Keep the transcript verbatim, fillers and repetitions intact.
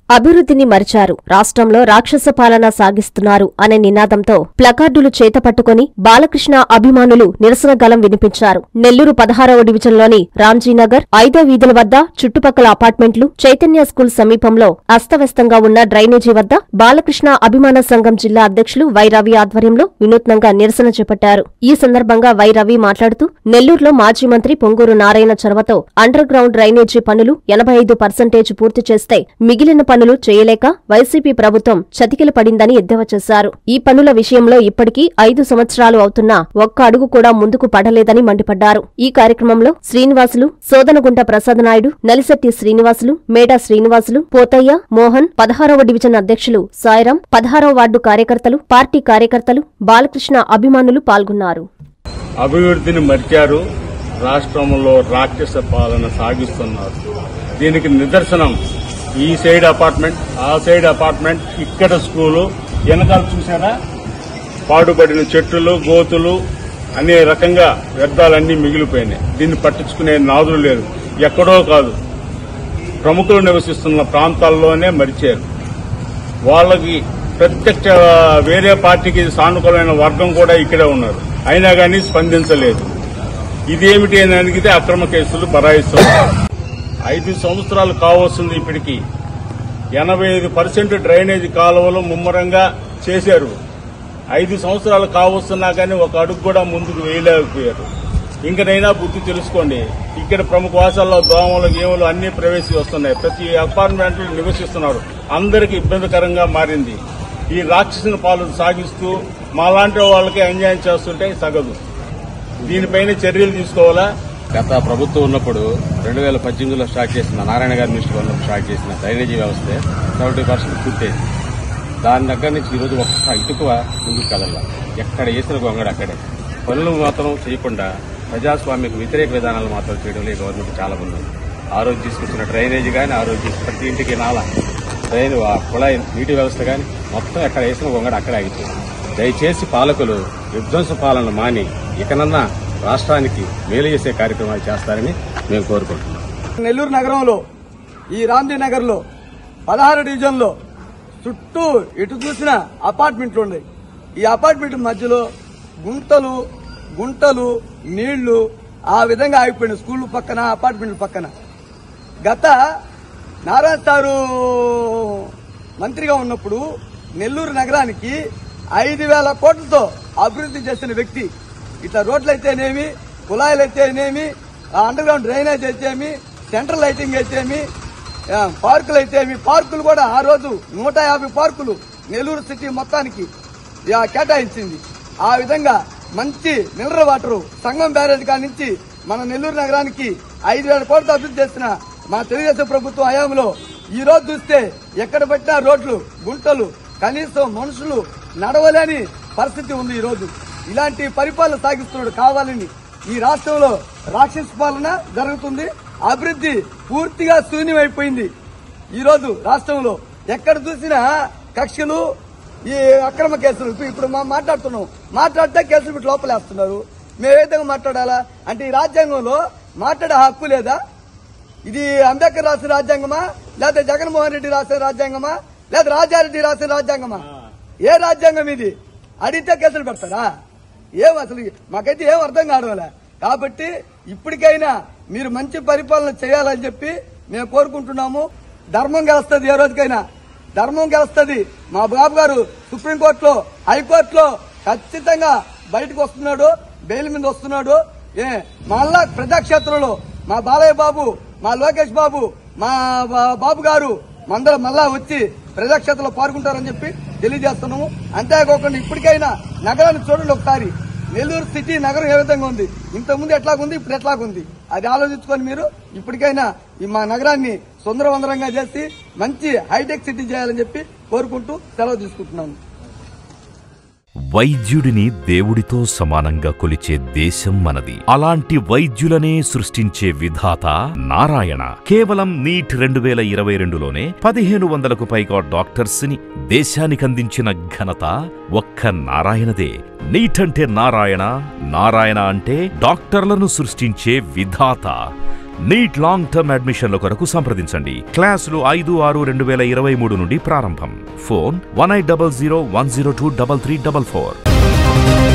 అభివృద్ధిని మరిచారు, రాష్ట్రంలో రాక్షస పాలన సాగిస్తున్నారు అనే నినాదంతో ప్లకార్డులు చేతపట్టుకుని బాలకృష్ణ అభిమానులు నిరసన గళం వినిపించారు. నెల్లూరు పదహారవ డివిజన్లోని రాంజీనగర్ ఐదో వీధుల వద్ద చుట్టుపక్కల అపార్ట్మెంట్లు, చైతన్య స్కూల్ సమీపంలో అస్తవ్యస్తంగా ఉన్న డ్రైనేజీ వద్ద బాలకృష్ణ అభిమాన సంఘం జిల్లా అధ్యక్షులు వై రవి ఆధ్వర్యంలో వినూత్నంగా నిరసన చేపట్టారు. ఈ సందర్భంగా వై రవి మాట్లాడుతూ నెల్లూరులో మాజీ మంత్రి పొంగూరు నారాయణ చొరవతో అండర్ గ్రౌండ్ డ్రైనేజీ పనులు ఎనభై ఐదు పర్సెంటేజ్ పూర్తి చేస్తే మిగిలిన పనులు చేయలేక వైసీపీ ప్రభుత్వం చతికిల పడిందని ఎద్దేవా చేశారు. ఈ పనుల విషయంలో ఇప్పటికీ ఐదు సంవత్సరాలు అవుతున్నా ఒక్క అడుగు కూడా ముందుకు పడలేదని మండిపడ్డారు. ఈ కార్యక్రమంలో శ్రీనివాసులు, సోదనగుంట ప్రసాద్ నాయుడు, నలిశెట్టి శ్రీనివాసులు, మేడా శ్రీనివాసులు, పోతయ్య, మోహన్, పదహారవ డివిజన్ అధ్యక్షులు సాయిరాం, పదహారవ వార్డు కార్యకర్తలు, పార్టీ కార్యకర్తలు, బాలకృష్ణ అభిమానులు పాల్గొన్నారు. అభివృద్ధిని మర్చారు, రాష్ట్రంలో రాక్షస పాలన సాగిస్తున్నారు. దీనికి నిదర్శనం ఈ సైడ్ అపార్ట్మెంట్, ఆ సైడ్ అపార్ట్మెంట్, ఇక్కడ స్కూలు, వెనకాల చూసారా పాడుపడిన చెట్టులు, గోతులు, అనే రకంగా వ్యర్థాలన్నీ మిగిలిపోయినాయి. దీన్ని పట్టించుకునే నాదులు లేదు. ఎక్కడో కాదు, ప్రముఖులు నివసిస్తున్న ప్రాంతాల్లోనే మరిచారు. వాళ్ళకి ప్రత్యక్ష వేరే పార్టీకి సానుకూలమైన వర్గం కూడా ఇక్కడే ఉన్నారు, అయినా కానీ స్పందించలేదు. ఇదేమిటి అని అడిగితే అక్రమ కేసులు బరాయిస్తున్నారు. ఐదు సంవత్సరాలు కావస్తుంది ఇప్పటికి. ఎనభై ఐదు పర్సెంట్ డ్రైనేజీ కాలువలు ముమ్మరంగా చేశారు. ఐదు సంవత్సరాలు కావస్తున్నా కానీ ఒక అడుగు కూడా ముందుకు వేయలేకపోయారు. ఇంకనైనా బుద్ధి తెలుసుకోండి. ఇక్కడ ప్రముఖ వాసాల్లో దోమలు, గేములు అన్ని ప్రవేశి వస్తున్నాయి. ప్రతి అపార్ట్మెంట్లో నివసిస్తున్నారు. అందరికీ ఇబ్బందికరంగా మారింది. ఈ రాక్షసుని పాలన సాగిస్తూ మాలాంటి వాళ్ళకి అన్యాయం చేస్తుంటే సగదు. దీనిపైన చర్యలు తీసుకోవాలా? గత ప్రభుత్వం ఉన్నప్పుడు రెండు వేల పద్దెనిమిదిలో స్టార్ట్ చేసిన నారాయణ గారి మినిస్టర్ ఉన్నప్పుడు స్టార్ట్ చేసిన డ్రైనేజీ వ్యవస్థే సెవెంటీ పర్సెంట్ పూర్తయింది. దాని దగ్గర నుంచి ఈరోజు ఒక్క ఇటుకువ ముందుకు కదల, ఎక్కడ వేసిన గొంగడ అక్కడే. పనులు మాత్రం చేయకుండా ప్రజాస్వామ్యక వ్యతిరేక విధానాలు మాత్రం చేయడంలో ఈ గవర్నమెంట్ చాలా ఉంది. ఆ రోజు తీసుకొచ్చిన డ్రైనేజీ కానీ, ఆ రోజు ప్రతి ఇంటికి నాల డ్రైన్ కుళాయి నీటి వ్యవస్థ కానీ మొత్తం ఎక్కడ వేసిన గొంగడ అక్కడే ఆగిపోయింది. దయచేసి పాలకులు విధ్వంస పాలన మాని ఇకనన్నా రాష్ట్రానికి మేలు చేసే కార్యక్రమాలు చేస్తారని మేము కోరుకుంటున్నాం. నెల్లూరు నగరంలో ఈ రాంజీ నగర్ లో పదహారు డివిజన్ లో చుట్టూ ఎటు చూసిన అపార్ట్మెంట్లు ఉన్నాయి. ఈ అపార్ట్మెంట్ మధ్యలో గుంటలు గుంటలు నీళ్లు ఆ విధంగా ఆగిపోయినాయి. స్కూల్ పక్కన, అపార్ట్మెంట్ల పక్కన. గత నారాయణ సారు మంత్రిగా ఉన్నప్పుడు నెల్లూరు నగరానికి ఐదు వేల కోట్లతో అభివృద్ధి చేసిన వ్యక్తి. ఇట్లా రోడ్లు అయితేనేమి, కుళాయిలు అయితేనేమి, అండర్ గ్రౌండ్ డ్రైనేజ్ అయితేమి, సెంట్రల్ లైటింగ్ అయితేమి, పార్కులు అయితేమి, పార్కులు కూడా ఆ రోజు నూట యాభై పార్కులు నెల్లూరు సిటీ మొత్తానికి కేటాయించింది. ఆ విధంగా మంచి మినరల్ వాటర్ సంగం బ్యారేజ్ కాడి నుంచి మన నెల్లూరు నగరానికి ఐదు వేల కోట్లతో అభివృద్ధి చేసిన మా తెలుగుదేశం ప్రభుత్వం హయాంలో ఈ రోజు చూస్తే ఎక్కడ పెట్టినా రోడ్లు, గుంటలు, కనీసం మనుషులు నడవలేని పరిస్థితి ఉంది. ఈ రోజు ఇలాంటి పరిపాలన సాగిస్తున్నాడు కావాలని. ఈ రాష్ట్రంలో రాక్షస పాలన జరుగుతుంది. అభివృద్ధి పూర్తిగా శూన్యమైపోయింది. ఈ రోజు రాష్ట్రంలో ఎక్కడ చూసినా కక్షలు, ఈ అక్రమ కేసులు. ఇప్పుడు మనం మాట్లాడుతున్నాం, మాట్లాడితే కేసులు పెట్టి లోపలేస్తున్నారు. మేము ఏ విధంగా మాట్లాడాలా? అంటే ఈ రాజ్యాంగంలో మాట్లాడే హక్కు లేదా? ఇది అంబేద్కర్ రాసిన రాజ్యాంగమా, లేదా జగన్మోహన్ రెడ్డి రాసిన రాజ్యాంగమా, లేదా రాజారెడ్డి రాసిన రాజ్యాంగమా? ఏ రాజ్యాంగం ఇది? అడిగితే కేసులు పెడతారా? ఏం అసలు మాకైతే ఏం అర్థం కావడంలే. కాబట్టి ఇప్పటికైనా మీరు మంచి పరిపాలన చేయాలని చెప్పి మేము కోరుకుంటున్నాము. ధర్మం గెలుస్తుంది, ఏ రోజుకైనా ధర్మం గెలుస్తుంది. మా బాబు గారు సుప్రీంకోర్టులో, హైకోర్టులో ఖచ్చితంగా బయటకు వస్తున్నాడు, బెయిల్ మీద వస్తున్నాడు. ఏ మళ్ళా ప్రజాక్షేత్రంలో మా బాలయ్య బాబు, మా లోకేష్ బాబు, మా బాబు గారు మందరం మళ్ళా వచ్చి ప్రజాక్షేత్రంలో పాల్గొంటారని చెప్పి తెలియజేస్తున్నాము. అంతేకాకుండా ఇప్పటికైనా నగరాన్ని చూడండి ఒకసారి. నెల్లూరు సిటీ నగరం ఏ విధంగా ఉంది, ఇంతకుముందు ఎట్లాగుంది, ఇప్పుడు ఎట్లాగుంది, అది ఆలోచించుకొని మీరు ఇప్పటికైనా ఈ మా నగరాన్ని సుందరవందరంగా చేసి మంచి హైటెక్ సిటీ చేయాలని చెప్పి కోరుకుంటూ సెలవు తీసుకుంటున్నాను. వైద్యుడిని దేవుడితో సమానంగా కొలిచే దేశం మనది. అలాంటి వైద్యులనే సృష్టించే విధాత నారాయణ. కేవలం నీట్ రెండు వేల ఇరవై రెండులోనే పదిహేను వందలకు పైగా డాక్టర్స్ ని దేశానికందించిన ఘనత ఒక్క నారాయణదే. నీట్ అంటే నారాయణ, నారాయణ అంటే డాక్టర్లను సృష్టించే విధాత. నీట్ లాంగ్ టర్మ్ అడ్మిషన్ల కొరకు సంప్రదించండి. క్లాసులు ఐదు ఆరు రెండు వేల ఇరవై మూడు నుండి ప్రారంభం. Phone one eight double zero one zero two double three double four.